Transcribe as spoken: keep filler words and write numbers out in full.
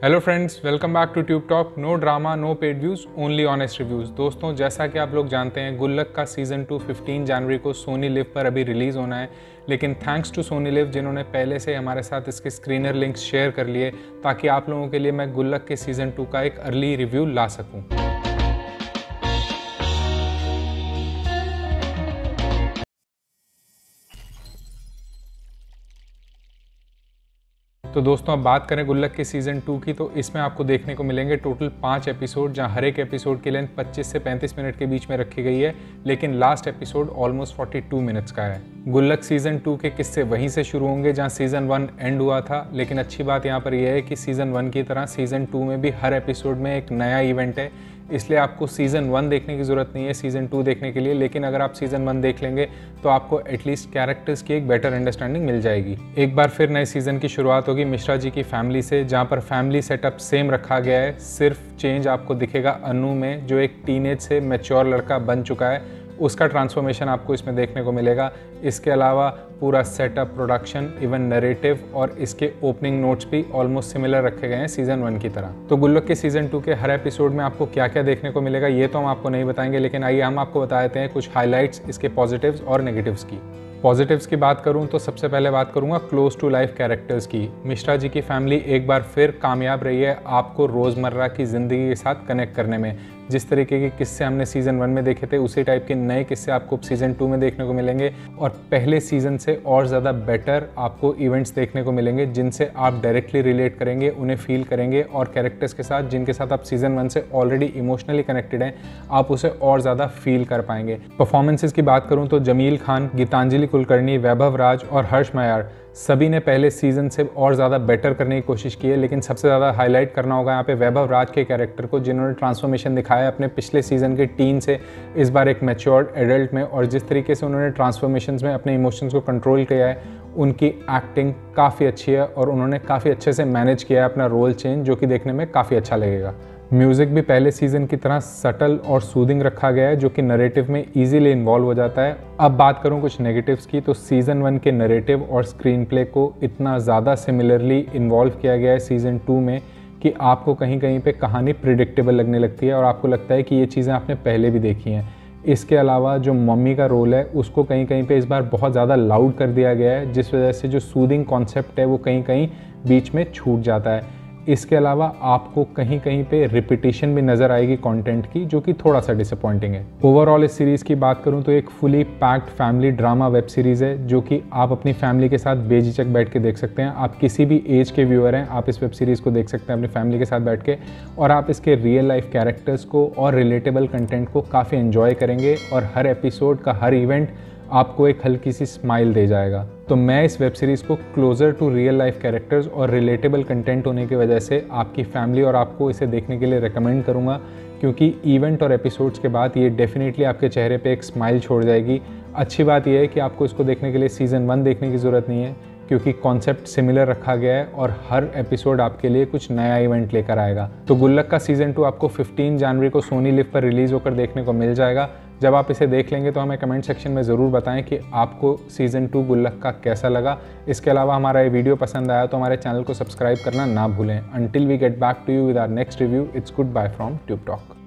Hello friends, welcome back to tube talk. No drama, no paid views, only honest reviews. दोस्तों, जैसा कि आप लोग जानते हैं, गुल्लक का सीज़न टू फिफ्टीन जनवरी को सोनी लिव पर अभी रिलीज़ होना है। लेकिन थैंक्स टू सोनी लिव जिन्होंने पहले से हमारे साथ इसके स्क्रीनर लिंक्स शेयर कर लिए, ताकि आप लोगों के लिए मैं गुल्लक के सीज़न टू का एक अर्ली रिव्यू ला सकूँ। तो दोस्तों, अब बात करें गुल्लक के सीज़न टू की, तो इसमें आपको देखने को मिलेंगे टोटल पाँच एपिसोड, जहां हर एक एपिसोड की लेंथ पच्चीस से पैंतीस मिनट के बीच में रखी गई है। लेकिन लास्ट एपिसोड ऑलमोस्ट बयालीस मिनट्स का है। गुल्लक सीज़न टू के किस्से वहीं से शुरू होंगे जहां सीज़न वन एंड हुआ था। लेकिन अच्छी बात यहाँ पर यह है कि सीज़न वन की तरह सीज़न टू में भी हर एपिसोड में एक नया इवेंट है, इसलिए आपको सीज़न वन देखने की ज़रूरत नहीं है सीज़न टू देखने के लिए। लेकिन अगर आप सीज़न वन देख लेंगे तो आपको एटलीस्ट कैरेक्टर्स की एक बेटर अंडरस्टैंडिंग मिल जाएगी। एक बार फिर नए सीज़न की शुरुआत होगी मिश्रा जी की फैमिली से, जहाँ पर फैमिली सेटअप सेम रखा गया है। सिर्फ चेंज आपको दिखेगा अनु में, जो एक टीनेज से मैच्योर लड़का बन चुका है, उसका ट्रांसफॉर्मेशन आपको इसमें देखने को मिलेगा। इसके अलावा पूरा सेटअप, प्रोडक्शन, इवन नरेटिव और इसके ओपनिंग नोट्स भी ऑलमोस्ट सिमिलर रखे गए हैं सीज़न वन की तरह। तो गुल्लक के सीज़न टू के हर एपिसोड में आपको क्या क्या देखने को मिलेगा ये तो हम आपको नहीं बताएंगे, लेकिन आइए हम आपको बता देते हैं कुछ हाइलाइट्स इसके पॉजिटिव्स और नेगेटिव्स की। पॉजिटिव्स की बात करूं तो सबसे पहले बात करूंगा क्लोज टू लाइफ कैरेक्टर्स की। मिश्रा जी की फैमिली एक बार फिर कामयाब रही है आपको रोज़मर्रा की ज़िंदगी के साथ कनेक्ट करने में। जिस तरीके के किस्से हमने सीज़न वन में देखे थे, उसी टाइप के नए किस्से आपको सीज़न टू में देखने को मिलेंगे, और पहले सीज़न से और ज़्यादा बेटर आपको इवेंट्स देखने को मिलेंगे, जिनसे आप डायरेक्टली रिलेट करेंगे, उन्हें फील करेंगे, और कैरेक्टर्स के साथ जिनके साथ आप सीज़न वन से ऑलरेडी इमोशनली कनेक्टेड हैं, आप उसे और ज़्यादा फील कर पाएंगे। परफॉर्मेंसेस की बात करूँ तो जमील खान, गीतांजलि कुलकर्णी, वैभव राज और हर्ष मयार सभी ने पहले सीज़न से और ज़्यादा बेटर करने की कोशिश की है। लेकिन सबसे ज़्यादा हाईलाइट करना होगा यहाँ पे वैभव राज के कैरेक्टर को, जिन्होंने ट्रांसफॉर्मेशन दिखाया अपने पिछले सीज़न के टीन से इस बार एक मैच्योर्ड एडल्ट में, और जिस तरीके से उन्होंने ट्रांसफॉर्मेशंस में अपने इमोशंस को कंट्रोल किया है, उनकी एक्टिंग काफ़ी अच्छी है और उन्होंने काफ़ी अच्छे से मैनेज किया है अपना रोल चेंज, जो कि देखने में काफ़ी अच्छा लगेगा। म्यूज़िक भी पहले सीज़न की तरह सटल और सूदिंग रखा गया है, जो कि नरेटिव में इजीली इन्वॉल्व हो जाता है। अब बात करूं कुछ नेगेटिव्स की, तो सीज़न वन के नरेटिव और स्क्रीन प्ले को इतना ज़्यादा सिमिलरली इन्वॉल्व किया गया है सीज़न टू में कि आपको कहीं कहीं पे कहानी प्रिडिक्टेबल लगने लगती है और आपको लगता है कि ये चीज़ें आपने पहले भी देखी हैं। इसके अलावा जो मम्मी का रोल है उसको कहीं कहीं पे इस बार बहुत ज़्यादा लाउड कर दिया गया है, जिस वजह से जो सूदिंग कॉन्सेप्ट है वो कहीं कहीं बीच में छूट जाता है। इसके अलावा आपको कहीं कहीं पे रिपीटिशन भी नज़र आएगी कंटेंट की, जो कि थोड़ा सा डिसअपॉइंटिंग है। ओवरऑल इस सीरीज़ की बात करूं तो एक fully packed family drama web series है, जो कि आप अपनी फैमिली के साथ बेझिझक बैठ के देख सकते हैं। आप किसी भी एज के व्यूअर हैं, आप इस वेब सीरीज़ को देख सकते हैं अपनी फैमिली के साथ बैठ के, और आप इसके रियल लाइफ कैरेक्टर्स को और रिलेटेबल कंटेंट को काफ़ी एंजॉय करेंगे, और हर एपिसोड का हर इवेंट आपको एक हल्की सी स्माइल दे जाएगा। तो मैं इस वेब सीरीज़ को closer to real life characters और रिलेटेबल कंटेंट होने की वजह से आपकी फैमिली और आपको इसे देखने के लिए रेकमेंड करूँगा, क्योंकि इवेंट और एपिसोड्स के बाद ये डेफिनेटली आपके चेहरे पे एक स्माइल छोड़ जाएगी। अच्छी बात यह है कि आपको इसको देखने के लिए सीज़न वन देखने की ज़रूरत नहीं है, क्योंकि कॉन्सेप्ट सिमिलर रखा गया है और हर एपिसोड आपके लिए कुछ नया इवेंट लेकर आएगा। तो गुल्लक का सीज़न टू आपको फिफ्टीन जनवरी को सोनी लिव पर रिलीज़ होकर देखने को मिल जाएगा। जब आप इसे देख लेंगे तो हमें कमेंट सेक्शन में ज़रूर बताएं कि आपको सीज़न टू गुल्लक का कैसा लगा। इसके अलावा हमारा ये वीडियो पसंद आया तो हमारे चैनल को सब्सक्राइब करना ना भूलें। Until we get back to you with our next review, it's goodbye from tube talk.